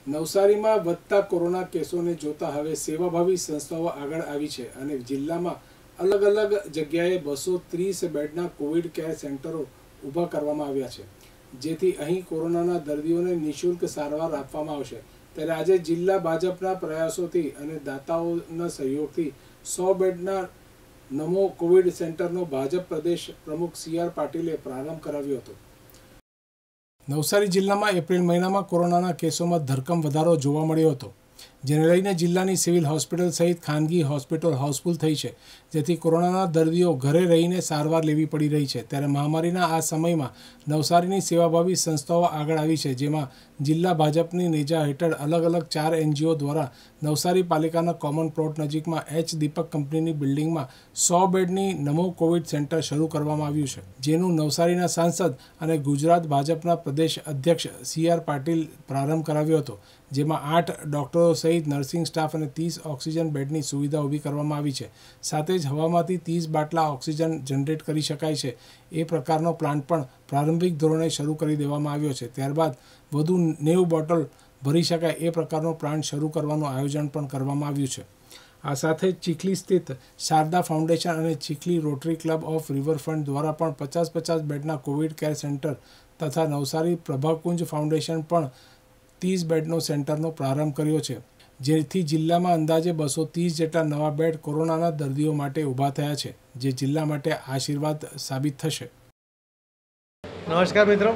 નવસારીમાં વધતા કોરોના કેસોને જોતા હવે સેવાભાવી સંસ્થાઓ આગળ આવી છે અને જિલ્લામાં અલગ અલગ જગ્યાએ 230 બેડના કોવિડ કેર સેન્ટરો ઊભા કરવામાં આવ્યા છે, જેથી અહીં કોરોનાના દર્દીઓને નિઃશુલ્ક સારવાર આપવામાં આવશે। ત્યારે આજે જિલ્લા ભાજપના પ્રયાસોથી અને દાતાઓના સહયોગથી 100 બેડના નમો કોવિડ સેન્ટરનો ભાજપ પ્રદેશ પ્રમુખ CR પાટીલે પ્રારંભ કરાવ્યો હતો। નવસારી જિલ્લામાં એપ્રિલ મહિનામાં કોરોનાના કેસોમાં ધરખમ વધારો જોવા મળ્યો હતો, જેને લઈને જિલ્લાની સિવિલ હોસ્પિટલ સહિત ખાનગી હોસ્પિટલ હાઉસફુલ થઈ છે, જેથી કોરોનાના દર્દીઓ ઘરે રહીને સારવાર લેવી પડી રહી છે। ત્યારે મહામારીના આ સમયમાં નવસારીની સેવાભાવી સંસ્થાઓ આગળ આવી છે, જેમાં જિલ્લા ભાજપની નેજા હેઠળ અલગ અલગ 4 NGO દ્વારા નવસારી પાલિકાના કોમન પ્લોટ નજીકમાં H દીપક કંપનીની બિલ્ડિંગમાં 100 બેડની નમો કોવિડ સેન્ટર શરૂ કરવામાં આવ્યું છે, જેનું નવસારીના સાંસદ અને ગુજરાત ભાજપના પ્રદેશ અધ્યક્ષ CR પાટીલ પ્રારંભ કરાવ્યો હતો, જેમાં 8 ડોક્ટરો સહિત નર્સિંગ સ્ટાફ અને 30 ઓક્સિજન બેડની સુવિધા ઊભી કરવામાં આવી છે। સાથે જ હવામાંથી 30 બાટલા ઓક્સિજન જનરેટ કરી શકાય છે એ પ્રકારનો પ્લાન્ટ પણ પ્રારંભિક ધોરણે શરૂ કરી દેવામાં આવ્યો છે। ત્યારબાદ વધુ 90 બોટલ ભરી શકાય એ પ્રકારનો પ્લાન્ટ શરૂ કરવાનું આયોજન પણ કરવામાં આવ્યું છે। આ સાથે ચીખલી સ્થિત શારદા ફાઉન્ડેશન અને Chikhli rotary club of riverfront દ્વારા પણ 50-50 બેડના કોવિડ કેર સેન્ટર તથા નવસારી પ્રભાકુંજ ફાઉન્ડેશન પણ 30 બેડનો સેન્ટરનો પ્રારંભ કર્યો છે, જેથી જિલ્લામાં અંદાજે 230 જેટલા નવા બેડ કોરોનાના દર્દીઓ માટે ઊભા થયા છે, જે જિલ્લા માટે આશીર્વાદ સાબિત થશે। નમસ્કાર મિત્રો,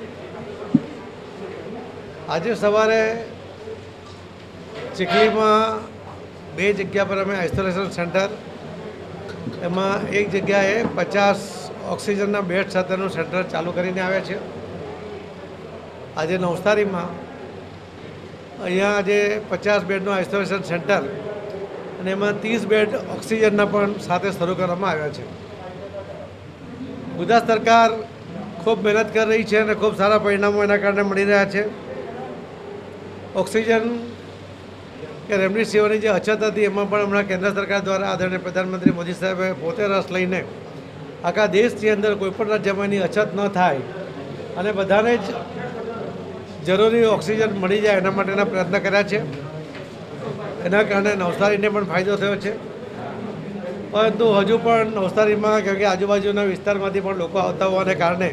આજે સવારે ચીખલીમાં 2 જગ્યા પર અમે આઇસોલેશન સેન્ટર, એમાં એક જગ્યાએ 50 ઓક્સિજનના બેડ સાથેનું સેન્ટર ચાલુ કરીને આવ્યા છે। આજે નવસારીમાં અહીંયા આજે 50 બેડનું આઇસોલેશન સેન્ટર અને એમાં 30 બેડ ઓક્સિજનના પણ સાથે શરૂ કરવામાં આવ્યા છે। ગુજરાત સરકાર ખૂબ મહેનત કરી રહી છે અને ખૂબ સારા પરિણામો એના કારણે મળી રહ્યા છે। ઓક્સિજન કે રેમડેસિવિરની જે અછત હતી એમાં પણ હમણાં કેન્દ્ર સરકાર દ્વારા આદરણીય પ્રધાનમંત્રી મોદી સાહેબે પોતે રસ લઈને આખા દેશની અંદર કોઈપણ રાજ્યમાં એની અછત ન થાય અને બધાને જ જરૂરી ઓક્સિજન મળી જાય એના માટેના પ્રયત્ન કર્યા છે। એના કારણે નવસારીને પણ ફાયદો થયો છે, પરંતુ હજુ પણ નવસારીમાં કેમ કે આજુબાજુના વિસ્તારમાંથી પણ લોકો આવતા હોવાને કારણે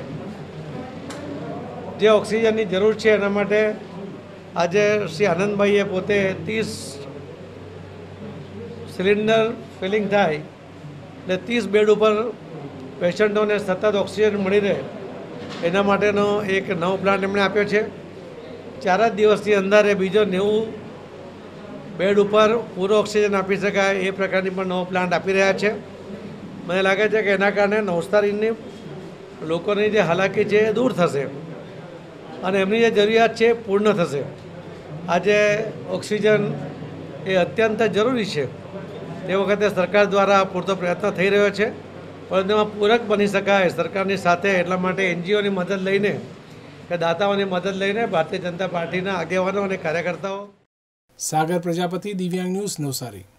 જે ઓક્સિજનની જરૂર છે એના માટે આજે શ્રી આનંદભાઈએ પોતે 30 સિલિન્ડર ફિલિંગ થાય એટલે 30 બેડ ઉપર પેશન્ટોને સતત ઓક્સિજન મળી રહે એના માટેનો એક નવો પ્લાન એમણે આપ્યો છે। 4 જ દિવસની અંદર એ બીજો 90 બેડ ઉપર પૂરો ઓક્સિજન આપી શકાય એ પ્રકારની પણ નવો પ્લાન્ટ આપી રહ્યા છે। મને લાગે છે કે એના કારણે નવસારીની લોકોની જે હાલાકી છે એ દૂર થશે અને એમની જે જરૂરિયાત છે એ પૂર્ણ થશે। આજે ઓક્સિજન એ અત્યંત જરૂરી છે, તે વખતે સરકાર દ્વારા પૂરતો પ્રયત્ન થઈ રહ્યો છે, પરંતુ એમાં પૂરક બની શકાય સરકારની સાથે એટલા માટે NGOની મદદ લઈને કે દાતાઓની મદદ લઈને ભારતીય જનતા પાર્ટીના આગેવાનો અને કાર્યકર્તાઓ। સાગર પ્રજાપતિ, દિવ્યાંગ ન્યૂઝ, નવસારી।